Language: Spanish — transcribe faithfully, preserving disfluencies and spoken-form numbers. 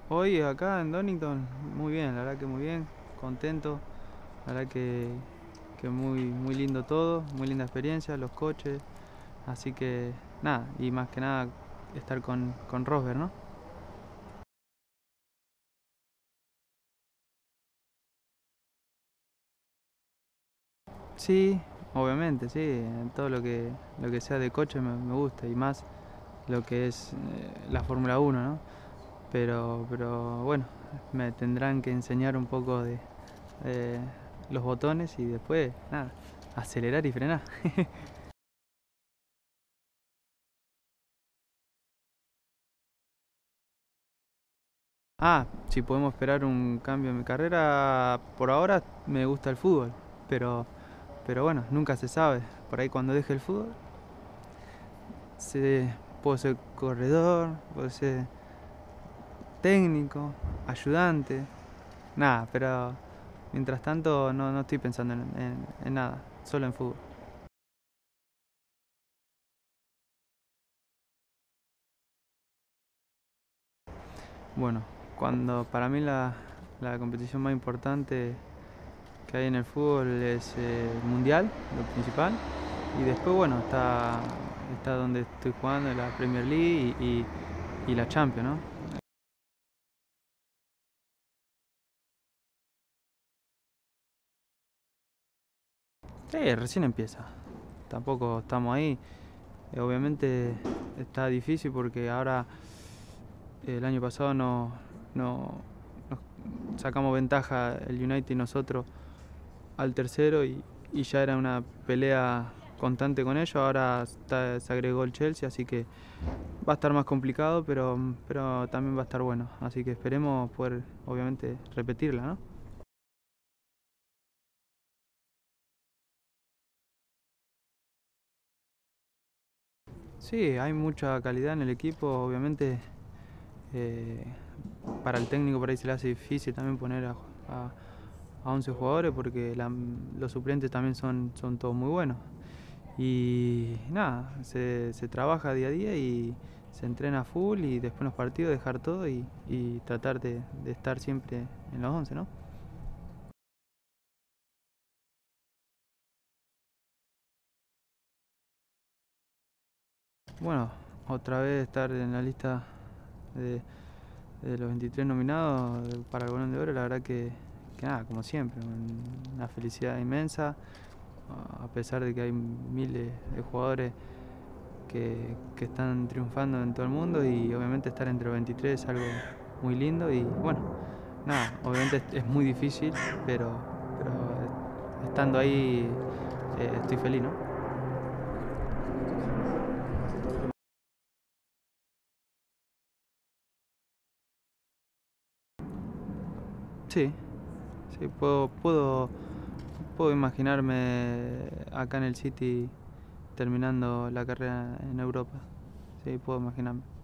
Hoy acá en Donington, muy bien, la verdad que muy bien, contento, la verdad que, que muy, muy lindo todo, muy linda experiencia, los coches, así que nada, y más que nada estar con, con Rosberg, ¿no? Sí, obviamente, sí, todo lo que, lo que sea de coche me, me gusta y más lo que es eh, la Fórmula Uno, ¿no? Pero, pero bueno, me tendrán que enseñar un poco de, de los botones y después, nada, acelerar y frenar. Ah, si podemos esperar un cambio en mi carrera, por ahora me gusta el fútbol, pero, pero bueno, nunca se sabe. Por ahí cuando deje el fútbol, se, puedo ser corredor, puedo ser técnico, ayudante, nada, pero mientras tanto no, no estoy pensando en, en- en nada, solo en fútbol. Bueno, cuando para mí la, la competición más importante que hay en el fútbol es eh, el mundial, lo principal. Y después, bueno, está, está donde estoy jugando, la Premier League y, y- y la Champions, ¿no? Sí, recién empieza. Tampoco estamos ahí. Eh, obviamente está difícil porque ahora eh, el año pasado no, no nos sacamos ventaja el United y nosotros al tercero y, y ya era una pelea constante con ellos. Ahora está- se agregó el Chelsea, así que va a estar más complicado, pero, pero también va a estar bueno. Así que esperemos poder, obviamente, repetirla, ¿no? Sí, hay mucha calidad en el equipo, obviamente. eh, para el técnico por ahí se le hace difícil también poner a, a, a once jugadores porque la- los suplentes también son, son todos muy buenos. Y nada, se, se trabaja día a día y se entrena full y después en los partidos dejar todo y, y tratar de, de estar siempre en los once, ¿no? Bueno, otra vez estar en la lista de, de los veintitrés nominados para el Balón de Oro, la verdad que, que nada, como siempre, una felicidad inmensa, a pesar de que hay miles de jugadores que, que están triunfando en todo el mundo y obviamente estar entre los veintitrés es algo muy lindo y bueno, nada, obviamente es, es muy difícil, pero, pero estando ahí eh, estoy feliz, ¿no? Sí, sí, puedo, puedo, puedo imaginarme acá en el City terminando la carrera en Europa. Sí, puedo imaginarme.